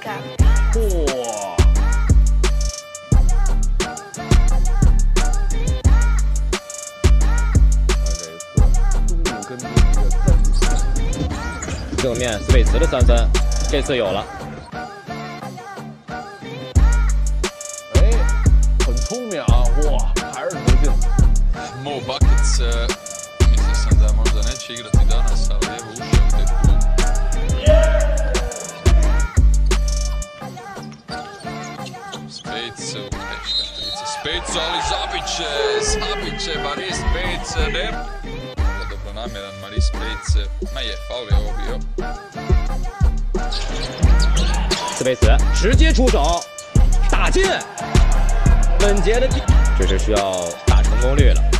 嚯！ 正面斯贝茨的3分，这次有了。 哎，很聪明啊！哇，还是投进。 Mo Buckets, mislio sam da možda neće igrati danas, ali evo ušao tek tu. Spejc, teška trica Spejcu, ali zabit će Maris Spejc, ne? Dobronamjeran Maris Spejc, ma je, faul je ovo bio. 斯贝茨直接出手，打进，稳捷的，这是需要打成功率了。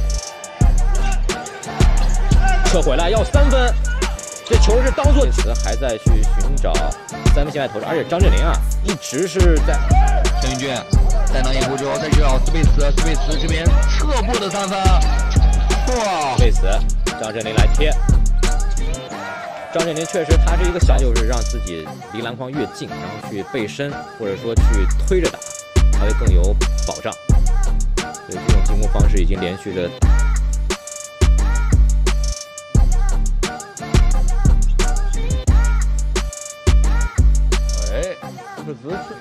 撤回来要3分，这球是当做还在去寻找3分线外投射，而且张镇麟啊一直是在。 陈云俊单挡掩护之后再绕斯贝茨这边侧步的3分，哇！ 斯贝茨，张镇麟来贴。张镇麟确实，他是一个小，就是让自己离篮筐越近，然后去背身，或者说去推着打，他会更有保障。所以这种进攻方式已经连续的。 哎，这个姿势。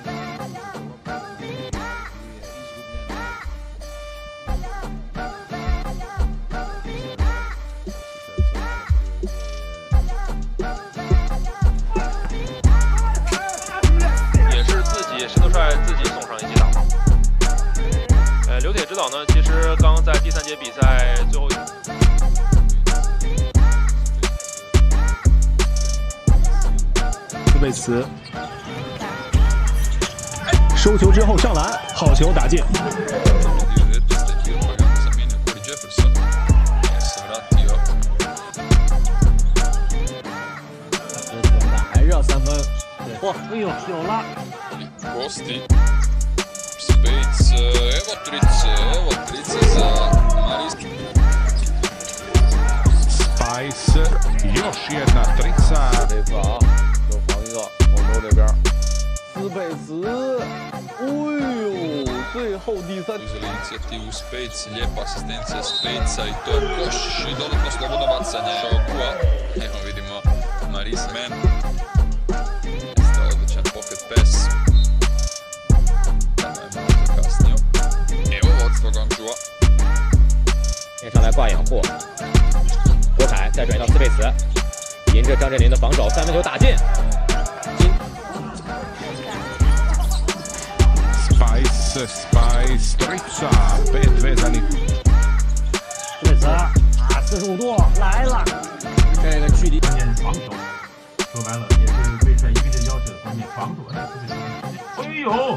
石头帅自己送上一记大帽。刘铁指导呢，其实刚刚在第3节比赛最后， 斯贝茨收球之后上篮，好球打进。 还是要3分。 哇，哎呦，有了。 Gosti, Spejc, evo trice za Maris. Spice, još jedna trica. 这次啊，又防一个广州这边，斯贝茨，哎呦，最后第3。 Uzeli inicijativu Spejc, lijepa asistencija Spejca i to je koš i dodatno slobodno bacanje. Šaukua, evo vidimo Maris Men. Jeste odličan pocket pass. 面上来挂掩护，郭凯再转移到斯贝茨，迎着张镇麟的防守，3分球打进。 Spice, trica, 5 vezanih。 斯贝茨啊，45度来了， 这个距离关键是防守，说白了也是对帅一个劲要求的关键，防守哎，哎呦！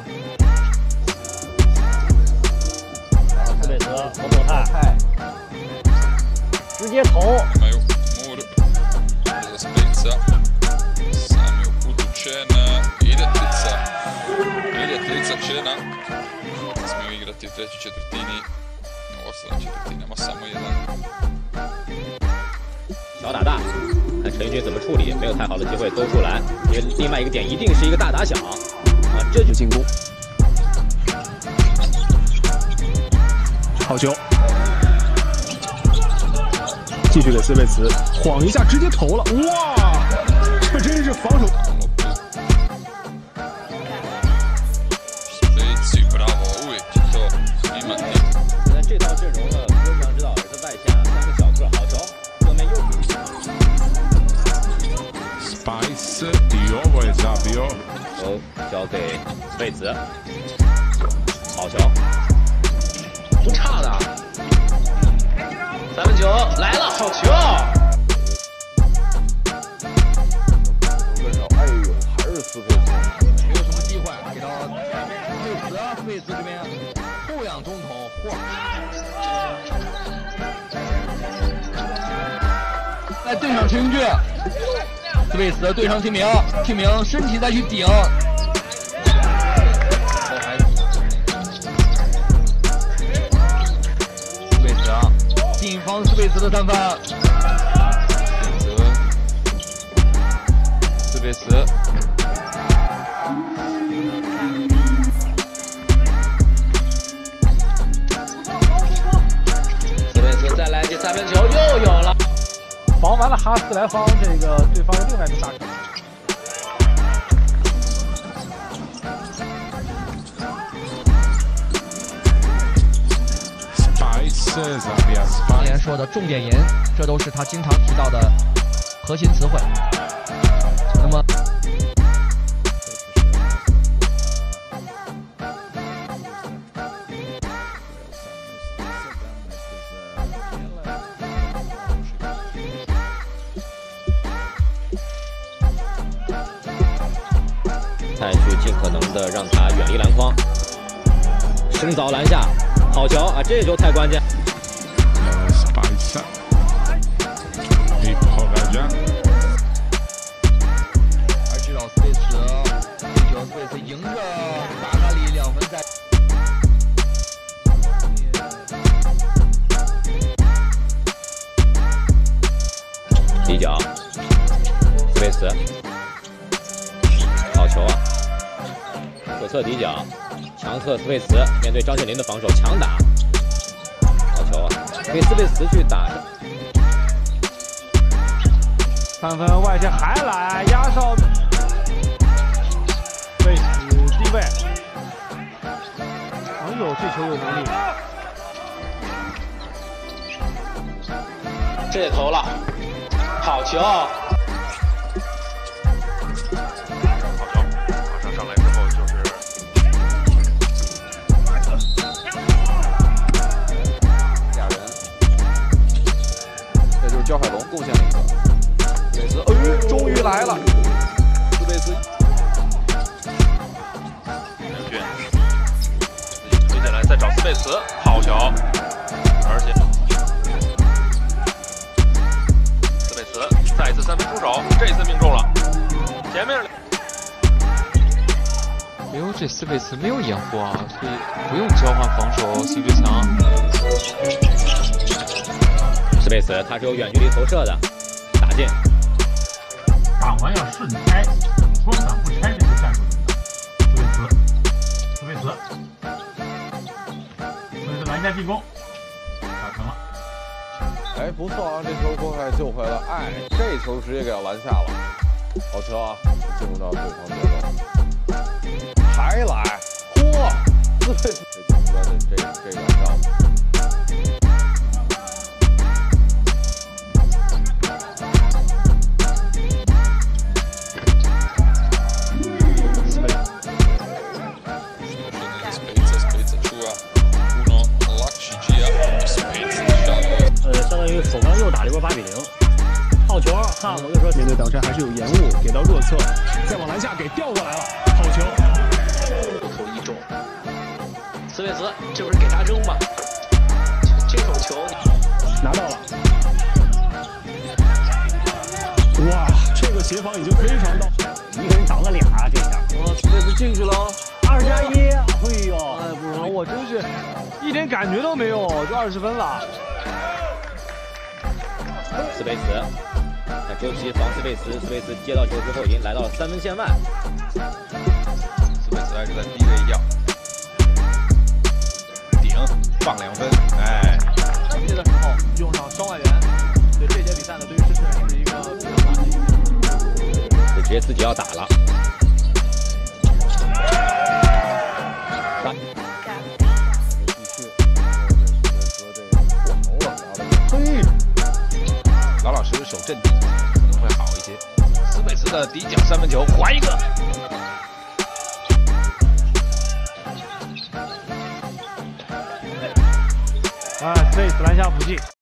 斯贝茨防守态，直接投。 Imaju Mur za Spejca, sami u kutu Čena, ide trica Čena. Smiju igrati u 3. četvrtini, u ostalim četvrtinama samo 1. 小打大，看陈云俊怎么处理，没有太好的机会都出来，因为另外一个点一定是一个大打小啊，这就进攻。 好球，继续给斯贝茨晃一下，直接投了，哇，这真是防守。 现在这套阵容呢，郭强指导也是外线3个小个，好球，侧面又。 Spice, i ovo je zabio。 球交给斯贝茨，好球。 不差的，3分球来了，好球！哎呦，还是斯贝茨， 没有什么机会给到斯贝茨这边后仰中投，嚯！再对上陈云俊，斯贝茨对上听明，听明身体再去顶。 进方斯贝茨的3分， 斯贝茨哈斯莱方这个对方的另外一个大场。 当年说的重点赢，这都是他经常提到的核心词汇。那么， 再去尽可能的让他远离篮筐，深凿篮下。 好球啊！这球太关键。 Spice， 而知道斯佩茨，这球斯佩茨迎着巴卡里2分在。 底角，斯佩茨，好球啊！左侧底角。 强侧斯佩茨面对张镇麟的防守强打，好球啊！给斯佩茨去打 3分外线还来压上，位置低位，网友这球有能力， 这也投了，好球！ 焦海龙贡献了一个，斯佩茨，终于来了，斯佩茨， 刘俊自己推进来，再找斯佩茨，好球，而且斯佩茨再一次3分出手，这次命中了，前面。 没有这斯佩茨没有掩护啊，所以不用交换防守，性质强。 斯佩茨他是有远距离投射的，打进。 打完要顺拆，双挡不拆这个战术。斯佩茨篮下进攻，打成了。 哎，不错啊，这球过快救回了。哎，这球直接给到篮下了，好球啊！进入到对方节奏，还来，嚯！斯佩茨这个招。 相当于首刚又打了一波8比0，好球！看我跟你说， 面对挡拆还是有延误，给到弱侧，再往篮下给调过来了，好球！ 不投一中，斯佩茨这不是给他扔吗？这种球拿到了，哇，这个协防已经非常到， 一个人挡了俩，这下。 斯佩茨进去了 ，2+1，哎呦， 哎，不容易，我真是一点感觉都没有，就20分了。 斯佩茨，那周琦防斯佩茨，斯佩茨接到球之后已经来到了3分线外。 斯佩茨还是在低位要顶放2分，哎， 关键的时候用上双外援，对这届比赛呢，对于深圳是一个比较大的一个。 就直接自己要打了。 嘿。 老老实实守阵地可能会好一些。斯佩茨的底角3分球，还一个。 斯佩茨篮下补进。